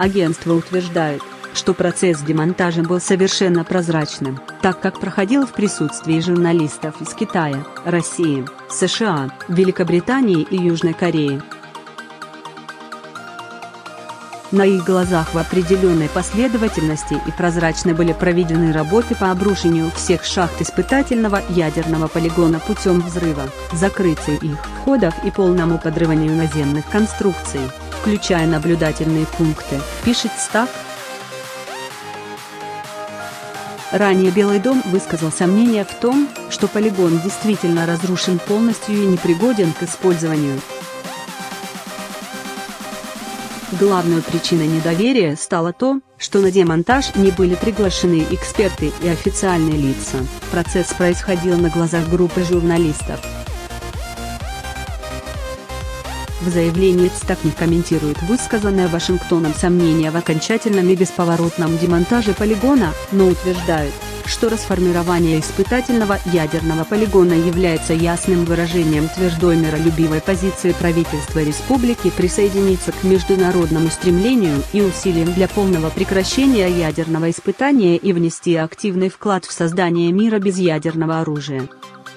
Агентство утверждает, что процесс демонтажа был совершенно прозрачным, так как проходил в присутствии журналистов из Китая, России, США, Великобритании и Южной Кореи. На их глазах в определенной последовательности и прозрачно были проведены работы по обрушению всех шахт испытательного ядерного полигона путем взрыва, закрытию их входов и полному подрыванию наземных конструкций, включая наблюдательные пункты, пишет Стак. Ранее Белый дом высказал сомнения в том, что полигон действительно разрушен полностью и непригоден к использованию. Главной причиной недоверия стало то, что на демонтаж не были приглашены эксперты и официальные лица. Процесс происходил на глазах группы журналистов. В заявлении ЦТАК не комментирует высказанное Вашингтоном сомнение в окончательном и бесповоротном демонтаже полигона, но утверждает, что расформирование испытательного ядерного полигона является ясным выражением твердой миролюбивой позиции правительства республики присоединиться к международному стремлению и усилиям для полного прекращения ядерного испытания и внести активный вклад в создание мира без ядерного оружия.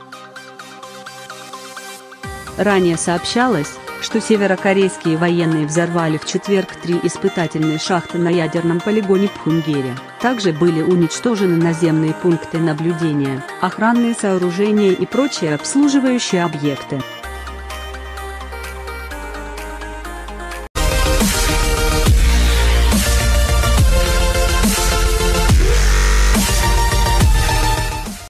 Ранее сообщалось, что северокорейские военные взорвали в четверг 3 испытательные шахты на ядерном полигоне Пхунгере. Также были уничтожены наземные пункты наблюдения, охранные сооружения и прочие обслуживающие объекты.